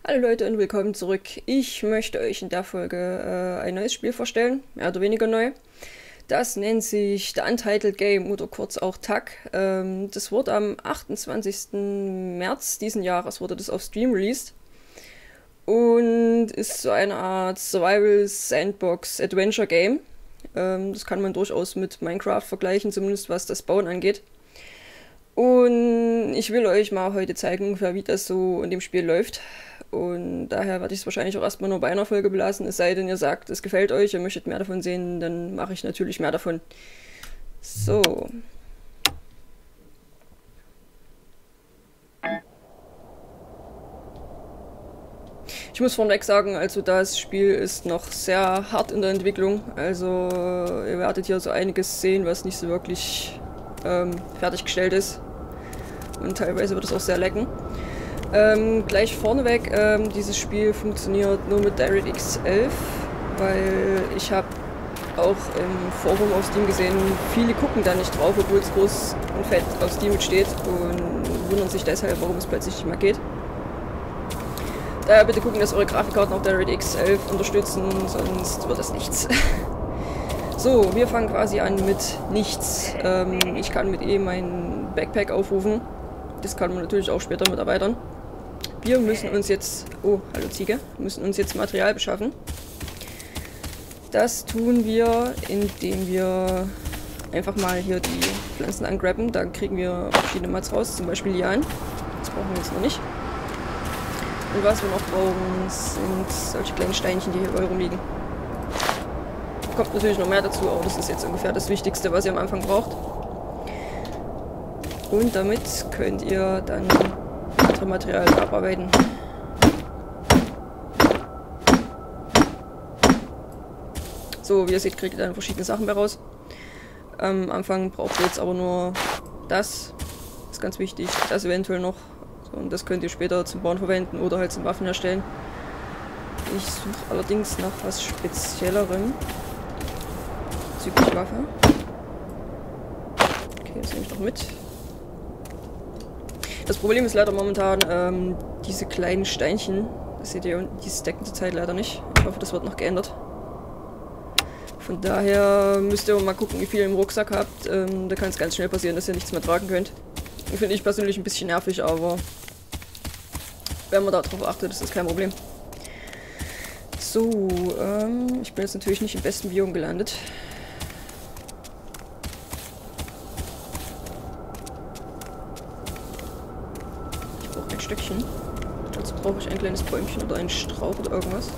Hallo Leute und willkommen zurück. Ich möchte euch in der Folge ein neues Spiel vorstellen, mehr oder weniger neu. Das nennt sich The Untitled Game oder kurz auch TUG. Das wurde am 28. März diesen Jahres wurde das auf Steam released und ist so eine Art Survival Sandbox Adventure Game. Das kann man durchaus mit Minecraft vergleichen, zumindest was das Bauen angeht. Und ich will euch mal heute zeigen, ungefähr wie das so in dem Spiel läuft. Und daher werde ich es wahrscheinlich auch erstmal nur bei einer Folge belassen, es sei denn, ihr sagt, es gefällt euch, ihr möchtet mehr davon sehen, dann mache ich natürlich mehr davon. So. Ich muss vorweg sagen, also das Spiel ist noch sehr hart in der Entwicklung. Also ihr werdet hier so einiges sehen, was nicht so wirklich fertiggestellt ist. Und teilweise wird es auch sehr lecken. Gleich vorneweg, dieses Spiel funktioniert nur mit DirectX 11, weil ich habe auch im Forum auf Steam gesehen, viele gucken da nicht drauf, obwohl es groß und fett auf Steam steht und wundern sich deshalb, warum es plötzlich nicht mehr geht. Daher bitte gucken, dass eure Grafikkarten auch DirectX 11 unterstützen, sonst wird das nichts. So, wir fangen quasi an mit nichts. Ich kann mit E mein Backpack aufrufen. Das kann man natürlich auch später mit erweitern. Wir müssen uns jetzt... Oh, hallo Ziege. Wir müssen uns jetzt Material beschaffen. Das tun wir, indem wir einfach mal hier die Pflanzen angrabben. Da kriegen wir verschiedene Mats raus, zum Beispiel Lianen. Das brauchen wir jetzt noch nicht. Und was wir noch brauchen, sind solche kleinen Steinchen, die hier überall rumliegen. Kommt natürlich noch mehr dazu, aber das ist jetzt ungefähr das Wichtigste, was ihr am Anfang braucht. Und damit könnt ihr dann andere Materialien abarbeiten. So, wie ihr seht, kriegt ihr dann verschiedene Sachen mehr raus. Am Anfang braucht ihr jetzt aber nur das. Das ist ganz wichtig. Das eventuell noch. So, und das könnt ihr später zum Bauen verwenden oder halt zum Waffen herstellen. Ich suche allerdings nach was Speziellerem. Bezüglich Waffe. Okay, das nehme ich noch mit. Das Problem ist leider momentan, diese kleinen Steinchen, das seht ihr unten, die stacken zurzeit leider nicht. Ich hoffe, das wird noch geändert. Von daher müsst ihr mal gucken, wie viel ihr im Rucksack habt. Da kann es ganz schnell passieren, dass ihr nichts mehr tragen könnt. Finde ich persönlich ein bisschen nervig, aber wenn man darauf achtet, ist das kein Problem. So, ich bin jetzt natürlich nicht im besten Biom gelandet. Ein Stückchen. Dazu brauche ich ein kleines Bäumchen oder einen Strauch oder irgendwas.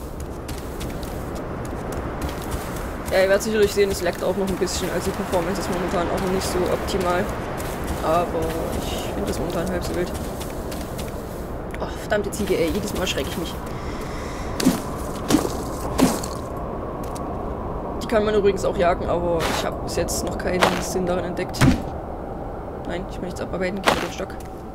Ja, ihr werdet sicherlich sehen, es leckt auch noch ein bisschen, also die Performance ist momentan auch noch nicht so optimal. Aber ich finde das momentan halb so wild. Ach, verdammte Ziege, ey, jedes Mal schrecke ich mich. Die kann man übrigens auch jagen, aber ich habe bis jetzt noch keinen Sinn darin entdeckt. Nein, ich will nichts abarbeiten, gib mir den Stock.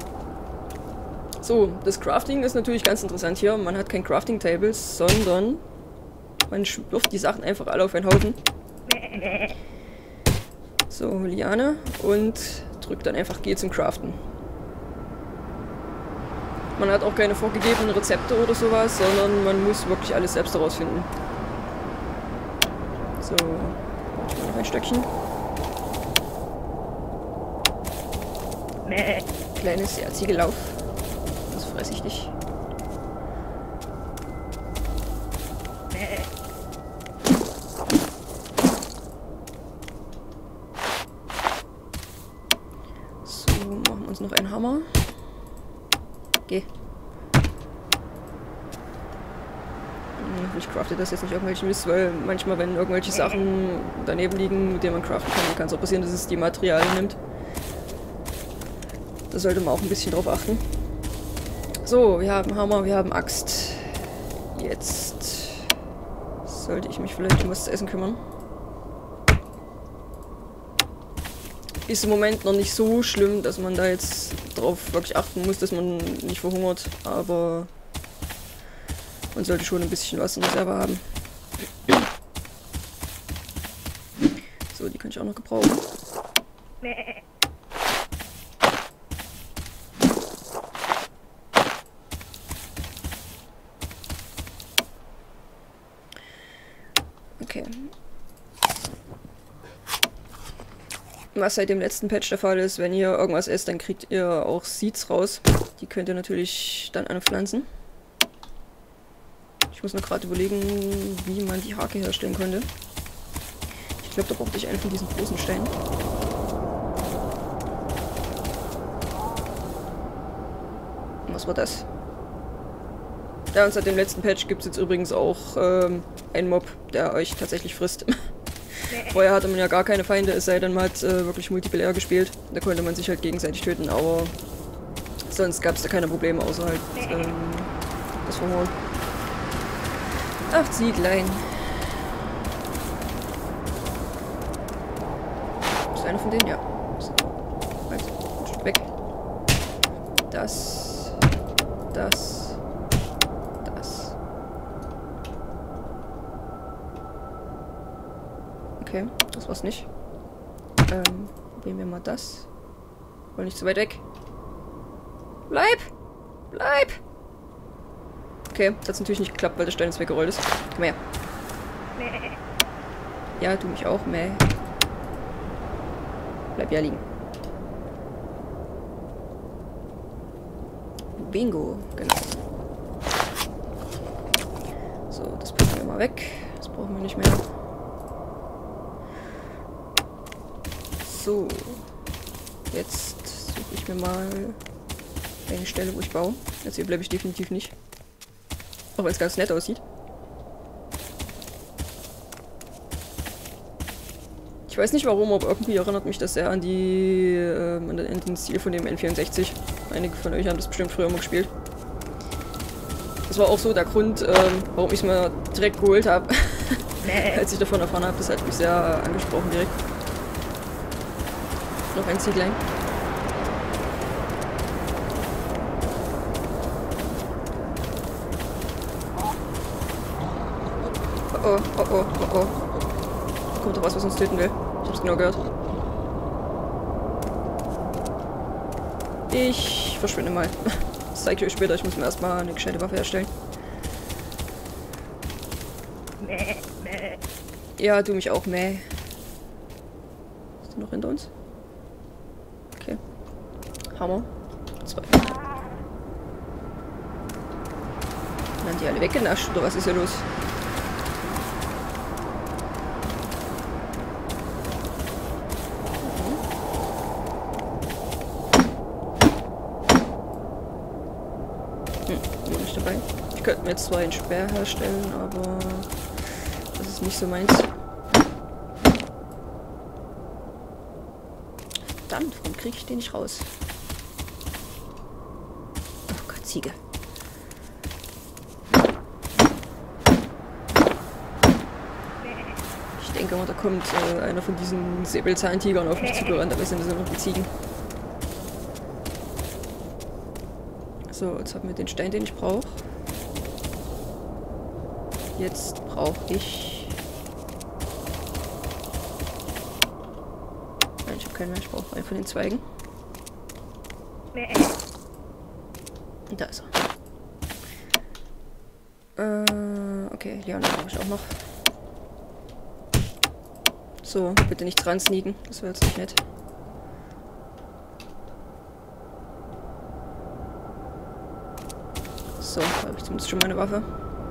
So, das Crafting ist natürlich ganz interessant hier. Man hat kein Crafting Tables, sondern man wirft die Sachen einfach alle auf einen Haufen. So, Liane und drückt dann einfach G zum Craften. Man hat auch keine vorgegebenen Rezepte oder sowas, sondern man muss wirklich alles selbst herausfinden. So, noch ein Stöckchen. Kleines Ziegellauf. Das fresse ich nicht. So, machen wir uns noch einen Hammer. Geh. Ich crafte das jetzt nicht irgendwelchen Mist, weil manchmal, wenn irgendwelche Sachen daneben liegen, mit denen man craften kann es auch passieren, dass es die Materialien nimmt. Da sollte man auch ein bisschen drauf achten. So, wir haben Hammer, wir haben Axt. Jetzt sollte ich mich vielleicht um was zu essen kümmern. Ist im Moment noch nicht so schlimm, dass man da jetzt drauf wirklich achten muss, dass man nicht verhungert, aber man sollte schon ein bisschen was in Reserve haben. So, die kann ich auch noch gebrauchen. Okay. Was seit dem letzten Patch der Fall ist, wenn ihr irgendwas esst, dann kriegt ihr auch Seeds raus. Die könnt ihr natürlich dann anpflanzen. Ich muss nur gerade überlegen, wie man die Hake herstellen konnte. Ich glaube, da brauchte ich einen von diesen großen Steinen. Was war das? Ja, und seit dem letzten Patch gibt es jetzt übrigens auch einen Mob, der euch tatsächlich frisst. Vorher hatte man ja gar keine Feinde, es sei denn, man hat wirklich Multiplayer gespielt. Da konnte man sich halt gegenseitig töten, aber sonst gab es da keine Probleme, außer halt das Verhorn. Ach, Zieglein. Ist einer von denen? Ja. So. Also, ein Stück weg. Das. Das. Das. Okay, das war's nicht. Probieren wir mal das. Wohl nicht zu weit weg. Bleib! Bleib! Okay, das hat natürlich nicht geklappt, weil der Stein jetzt weggerollt ist. Komm her. Ja, du mich auch. Mäh. Bleib ja liegen. Bingo, genau. So, das packen wir mal weg. Das brauchen wir nicht mehr. So. Jetzt suche ich mir mal eine Stelle, wo ich baue. Jetzt hier bleibe ich definitiv nicht. Auch wenn es ganz nett aussieht. Ich weiß nicht warum, aber irgendwie erinnert mich das sehr an die an den Stil von dem N64. Einige von euch haben das bestimmt früher mal gespielt. Das war auch so der Grund, warum ich es mir direkt geholt habe. Als ich davon erfahren habe, das hat mich sehr angesprochen direkt. Noch ein Zieglein. Oh, oh, oh, oh, oh. Da kommt doch was uns töten will. Ich hab's genau gehört. Ich verschwinde mal. Das zeige ich euch später. Ich muss mir erstmal eine gescheite Waffe herstellen. Ja, du mich auch, mäh. Ist der noch hinter uns? Okay. Hammer. 2. Werden die alle weggenascht oder was ist hier los? Bin nicht dabei. Ich könnte mir jetzt zwar einen Speer herstellen, aber das ist nicht so meins. Verdammt, warum kriege ich den nicht raus? Oh Gott, Ziege. Ich denke mal, da kommt einer von diesen Säbelzahntigern auf mich zugerannt, aber es sind nur noch die Ziegen. So, jetzt haben wir den Stein, den ich brauche. Jetzt brauche ich... Nein, ich habe keinen mehr. Ich brauche einen von den Zweigen. Und da ist er. Okay, Liane brauche ich auch noch. So, bitte nicht dran sneaken. Das wäre jetzt nicht nett. So, da habe ich zumindest schon meine Waffe.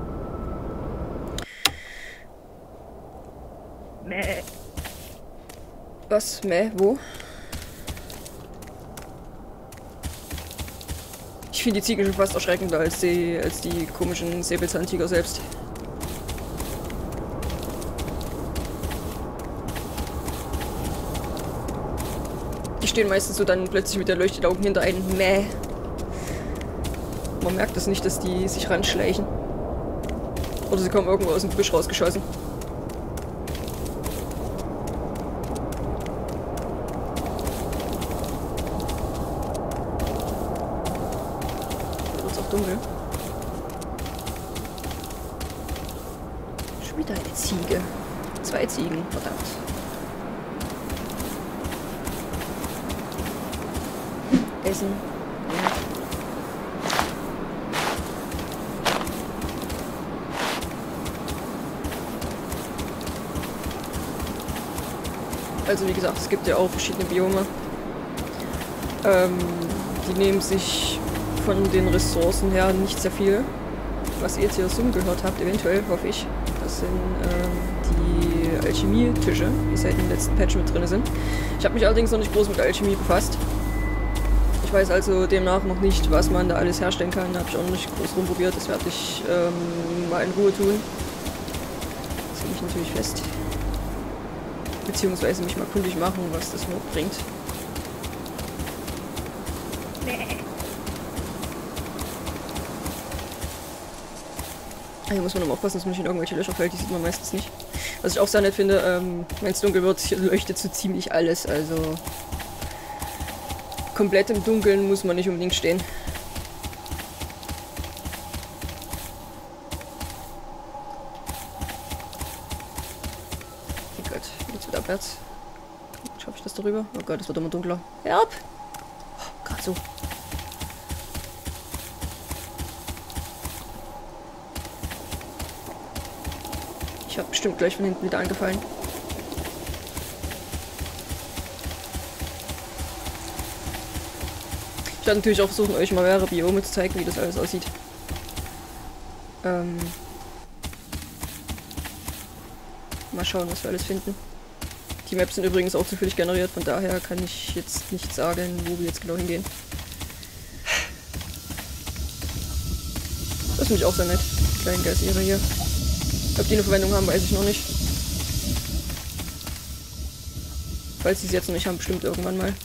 Mäh. Was? Mäh? Wo? Ich finde die Ziegen schon fast erschreckender als die komischen Säbelzahntiger selbst. Die stehen meistens so dann plötzlich mit der leuchtenden Augen hinter einem. Mäh. Man merkt es nicht, dass die sich ranschleichen. Oder sie kommen irgendwo aus dem Gebüsch rausgeschossen. Da wird's auch dunkel. Schon wieder eine Ziege. 2 Ziegen, verdammt. Essen. Ja. Also wie gesagt, es gibt ja auch verschiedene Biome. Die nehmen sich von den Ressourcen her nicht sehr viel. Was ihr jetzt hier Summen gehört habt, eventuell, hoffe ich. Das sind die Alchemie-Tische, die seit dem letzten Patch mit drin sind. Ich habe mich allerdings noch nicht groß mit Alchemie befasst. Ich weiß also demnach noch nicht, was man da alles herstellen kann. Da habe ich auch noch nicht groß rumprobiert. Das werde ich mal in Ruhe tun. Das lege ich natürlich fest. Beziehungsweise mich mal kundig machen, was das noch bringt. Hier muss man immer aufpassen, dass man nicht in irgendwelche Löcher fällt. Die sieht man meistens nicht. Was ich auch sehr nett finde, wenn es dunkel wird, hier leuchtet so ziemlich alles. Also komplett im Dunkeln muss man nicht unbedingt stehen. Oh Gott, jetzt wird abwärts. Schaffe ich das darüber? Oh Gott, es wird immer dunkler. Help! Oh, gerade so. Ich habe bestimmt gleich von hinten wieder angefallen. Ich werde natürlich auch versuchen, euch mal mehrere Biome zu zeigen, wie das alles aussieht. Mal schauen, was wir alles finden. Die Maps sind übrigens auch zufällig generiert, von daher kann ich jetzt nicht sagen, wo wir jetzt genau hingehen. Das finde ich auch sehr nett. Die kleinen Geysire hier. Ob die eine Verwendung haben, weiß ich noch nicht. Falls sie es jetzt noch nicht haben, bestimmt irgendwann mal.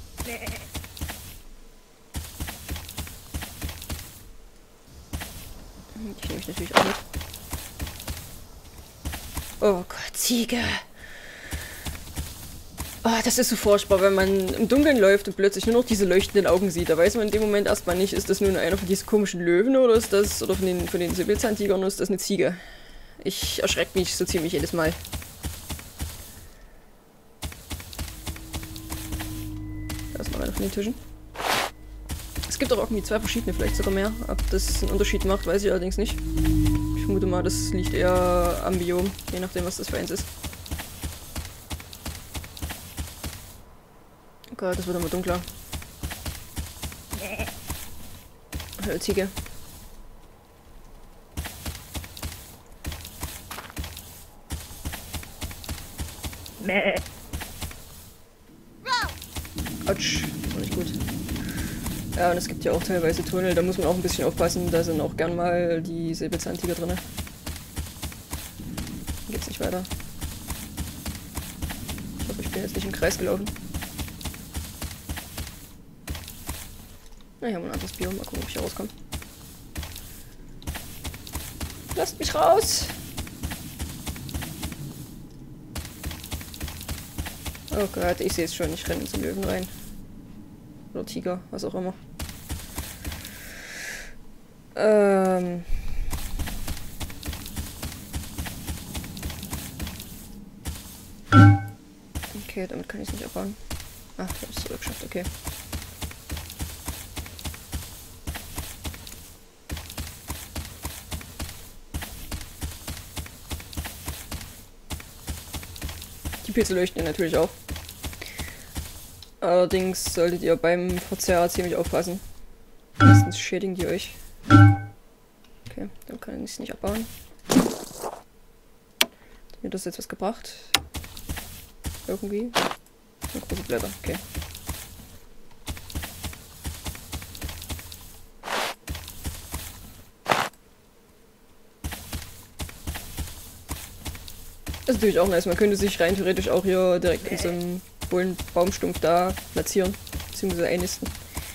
Die nehme ich natürlich auch mit. Oh Gott, Ziege! Oh, das ist so furchtbar, wenn man im Dunkeln läuft und plötzlich nur noch diese leuchtenden Augen sieht. Da weiß man in dem Moment erstmal nicht, ist das nun einer von diesen komischen Löwen oder ist das, oder von den Säbelzahntigern, oder ist das eine Ziege? Ich erschrecke mich so ziemlich jedes Mal. Da ist noch einer von den Tischen. Es gibt auch irgendwie zwei verschiedene, vielleicht sogar mehr. Ob das einen Unterschied macht, weiß ich allerdings nicht. Ich vermute mal, das liegt eher am Biom, je nachdem, was das für eins ist. Oh Gott, das wird immer dunkler. Ziege. Autsch, das war nicht gut. Ja, und es gibt ja auch teilweise Tunnel, da muss man auch ein bisschen aufpassen, da sind auch gern mal die Säbelzahntiger drin. Geht's nicht weiter. Ich hoffe, ich bin jetzt nicht im Kreis gelaufen. Na, hier haben wir ein anderes Biom, mal gucken, ob ich hier rauskomme. Lasst mich raus! Oh Gott, ich sehe es schon, ich renne zum Löwen rein. Oder Tiger, was auch immer. Okay, damit kann ich es nicht abbauen. Ach, ich habe es zurückgeschafft, okay. Die Pilze leuchten natürlich auch. Allerdings solltet ihr beim Verzehr ziemlich aufpassen. Meistens schädigen die euch. Okay, dann kann ich es nicht abbauen. Hat mir das jetzt was gebracht? Irgendwie? Eine große Blätter, okay. Das ist natürlich auch nice. Man könnte sich rein theoretisch auch hier direkt in so einem hohlen Baumstumpf da platzieren, beziehungsweise einnisten.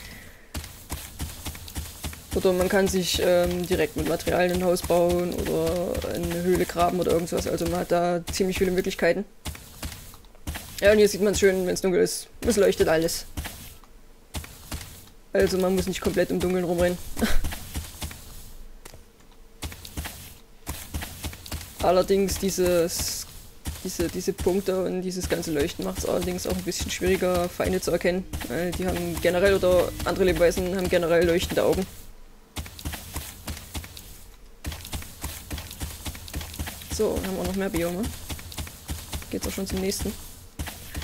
Oder man kann sich direkt mit Materialien ein Haus bauen oder eine Höhle graben oder irgendwas. Also man hat da ziemlich viele Möglichkeiten. Ja, und hier sieht man es schön, wenn es dunkel ist. Es leuchtet alles. Also man muss nicht komplett im Dunkeln rumrennen. Allerdings diese Punkte und dieses ganze Leuchten macht es allerdings auch ein bisschen schwieriger, Feinde zu erkennen. Weil die haben generell, oder andere Lebewesen haben generell leuchtende Augen. So, dann haben wir noch mehr Biome. Geht's auch schon zum nächsten.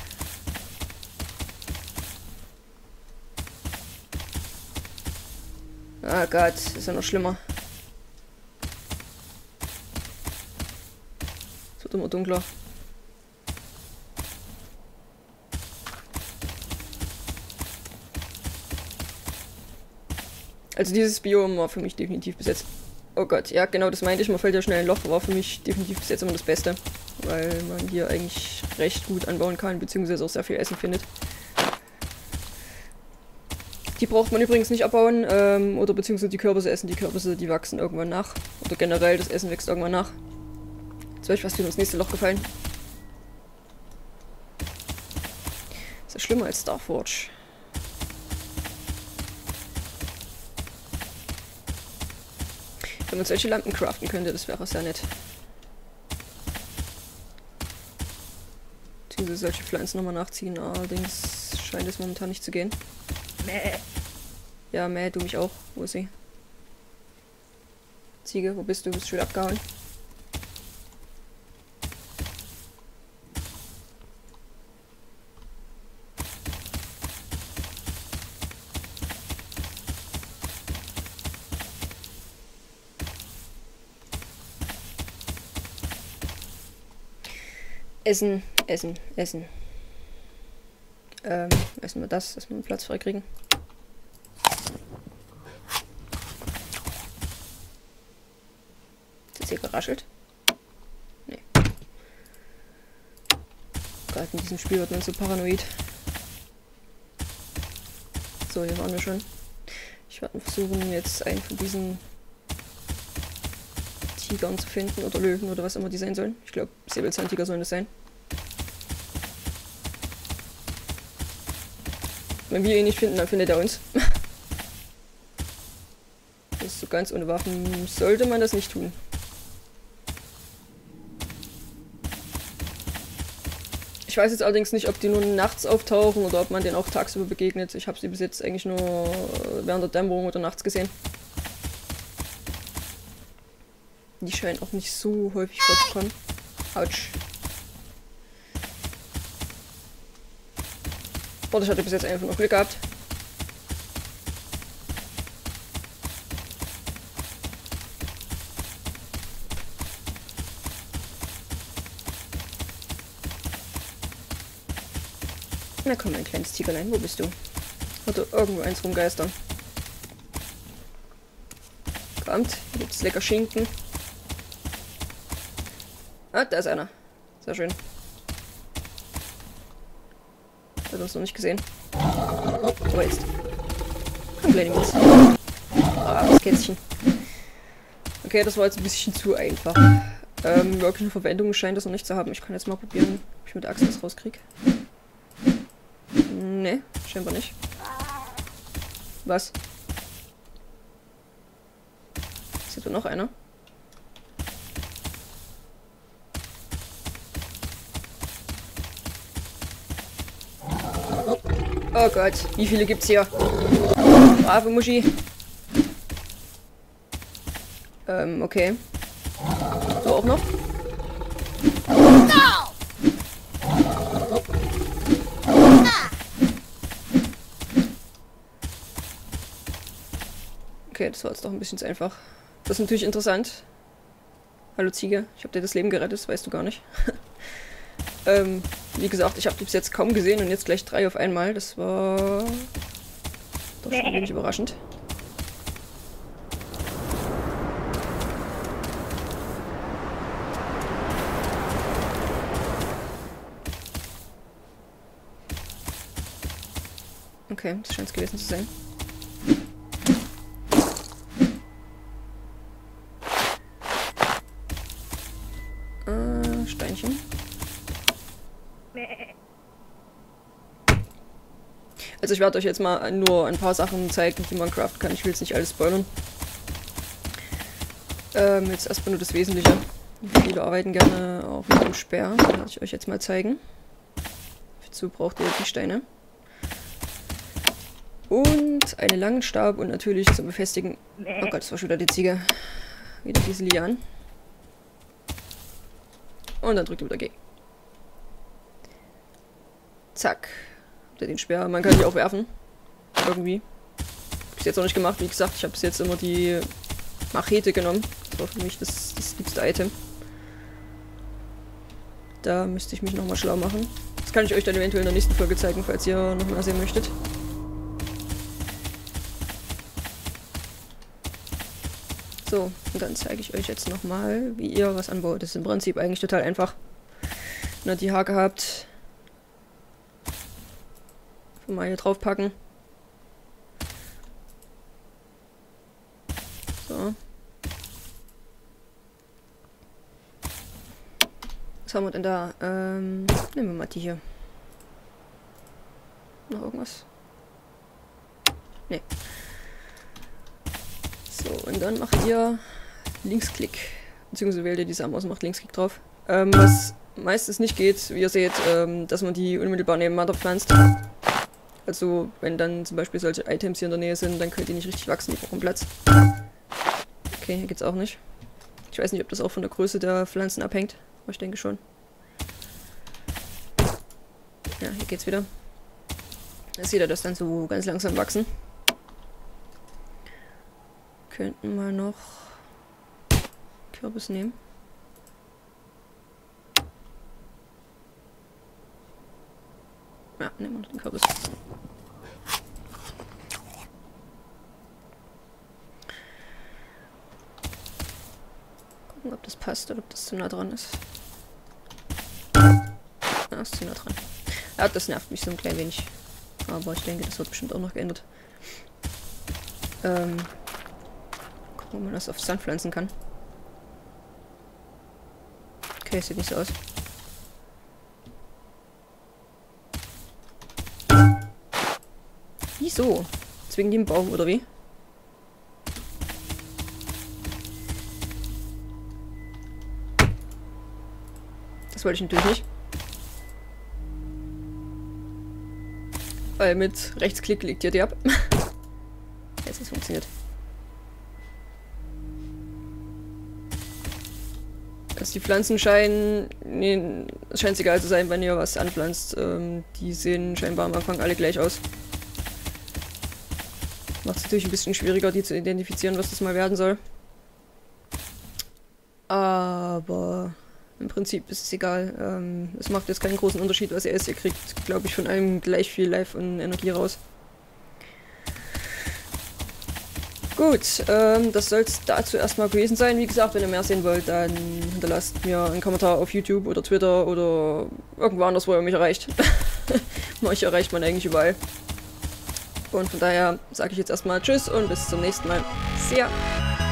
Ah Gott, ist ja noch schlimmer. Es wird immer dunkler. Also dieses Biom war für mich definitiv bis jetzt... Oh Gott, ja genau, das meinte ich, man fällt ja schnell ein Loch, war für mich definitiv bis jetzt immer das Beste. Weil man hier eigentlich recht gut anbauen kann, beziehungsweise auch sehr viel Essen findet. Die braucht man übrigens nicht abbauen, oder beziehungsweise die Kürbisse essen. Die Kürbisse, die wachsen irgendwann nach. Oder generell, das Essen wächst irgendwann nach. Jetzt wäre ich fast wieder ins nächste Loch gefallen. Ist ja schlimmer als Starforge. Wenn man solche Lampen craften könnte, das wäre sehr nett. Beziehungsweise solche Pflanzen nochmal nachziehen, allerdings scheint es momentan nicht zu gehen. Mäh. Ja, Mäh, du mich auch. Wo ist sie? Ziege, wo bist du? Bist du schon abgehauen? Essen, essen, essen. Essen wir das, dass wir einen Platz freikriegen. Ist das hier geraschelt? Nee. Gerade in diesem Spiel wird man so paranoid. So, hier waren wir schon. Ich werde versuchen, jetzt einen von diesen Tigern zu finden oder Löwen oder was immer die sein sollen. Ich glaube, Säbelzahntiger sollen das sein. Wenn wir ihn nicht finden, dann findet er uns. Das ist so ganz ohne Waffen. Sollte man das nicht tun. Ich weiß jetzt allerdings nicht, ob die nur nachts auftauchen oder ob man denen auch tagsüber begegnet. Ich habe sie bis jetzt eigentlich nur während der Dämmerung oder nachts gesehen. Die scheinen auch nicht so häufig vorzukommen. Autsch. Oh, ich hatte bis jetzt einfach noch Glück gehabt. Na komm, mein kleines Tigerlein, wo bist du? Oder irgendwo eins rumgeistern. Kommt, hier gibt's lecker Schinken. Ah, da ist einer. Sehr schön. Hat uns noch nicht gesehen. Aber jetzt. Komm, kleine Mies. Ah, das Kätzchen. Okay, das war jetzt ein bisschen zu einfach. Wirklich eine Verwendung scheint das noch nicht zu haben. Ich kann jetzt mal probieren, ob ich mit der Axt das rauskriege. Nee, scheinbar nicht. Was? Ist hier noch einer? Oh Gott, wie viele gibt's hier? Brave Muschi. Okay. So auch noch? Okay, das war jetzt doch ein bisschen zu einfach. Das ist natürlich interessant. Hallo Ziege, ich habe dir das Leben gerettet, das weißt du gar nicht. Wie gesagt, ich habe die bis jetzt kaum gesehen und jetzt gleich 3 auf einmal. Das war doch schon ein wenig überraschend. Okay, das scheint es gewesen zu sein. Steinchen. Also ich werde euch jetzt mal nur ein paar Sachen zeigen, die man craften kann. Ich will jetzt nicht alles spoilern. Jetzt erstmal nur das Wesentliche. Viele arbeiten gerne auch mit dem Speer. Das werde ich euch jetzt mal zeigen. Dazu braucht ihr die Steine. Und einen langen Stab und natürlich zum Befestigen... Oh Gott, das war schon wieder die Ziege. Wieder diese Lianen. Und dann drückt ihr wieder G. Zack. Habt ihr den Speer. Man kann die auch werfen. Irgendwie. Bis jetzt auch nicht gemacht. Wie gesagt, ich habe bis jetzt immer die Machete genommen. Das war für mich das liebste Item. Da müsste ich mich nochmal schlau machen. Das kann ich euch dann eventuell in der nächsten Folge zeigen, falls ihr noch mehr sehen möchtet. So, und dann zeige ich euch jetzt nochmal, wie ihr was anbaut. Das ist im Prinzip eigentlich total einfach. Wenn ihr die Hake habt, mal hier drauf packen. So. Was haben wir denn da? Nehmen wir mal die hier. Noch irgendwas? Nee. So, und dann macht ihr Linksklick. Beziehungsweise wählt ihr die Samen aus und macht Linksklick drauf. Was meistens nicht geht, wie ihr seht, dass man die unmittelbar nebeneinander pflanzt. Also, wenn dann zum Beispiel solche Items hier in der Nähe sind, dann könnt ihr nicht richtig wachsen, die brauchen Platz. Okay, hier geht's auch nicht. Ich weiß nicht, ob das auch von der Größe der Pflanzen abhängt. Aber ich denke schon. Ja, hier geht's wieder. Da seht ihr das dann so ganz langsam wachsen. Könnten mal noch Kürbis nehmen. Ja, nehmen wir noch den Kürbis. Gucken, ob das passt oder ob das zu nah dran ist. Ja, ist zu nah dran. Ja, das nervt mich so ein klein wenig. Aber ich denke, das wird bestimmt auch noch geändert. Gucken, ob man das auf Sand pflanzen kann. Okay, sieht nicht so aus. Wieso? Zwingen die im Baum, oder wie? Das wollte ich natürlich nicht. Weil mit Rechtsklick legt ihr die ab. Jetzt hat es funktioniert. Also die Pflanzen scheinen... Nee, es scheint egal zu sein, wenn ihr was anpflanzt. Die sehen scheinbar am Anfang alle gleich aus. Macht es natürlich ein bisschen schwieriger, die zu identifizieren, was das mal werden soll. Aber im Prinzip ist es egal. Es macht jetzt keinen großen Unterschied, was ihr esst. Ihr kriegt, glaube ich, von allem gleich viel Life und Energie raus. Gut, das soll es dazu erstmal gewesen sein. Wie gesagt, wenn ihr mehr sehen wollt, dann hinterlasst mir einen Kommentar auf YouTube oder Twitter oder irgendwo anders, wo ihr mich erreicht. Euch erreicht man eigentlich überall. Und von daher sage ich jetzt erstmal Tschüss und bis zum nächsten Mal. See ya!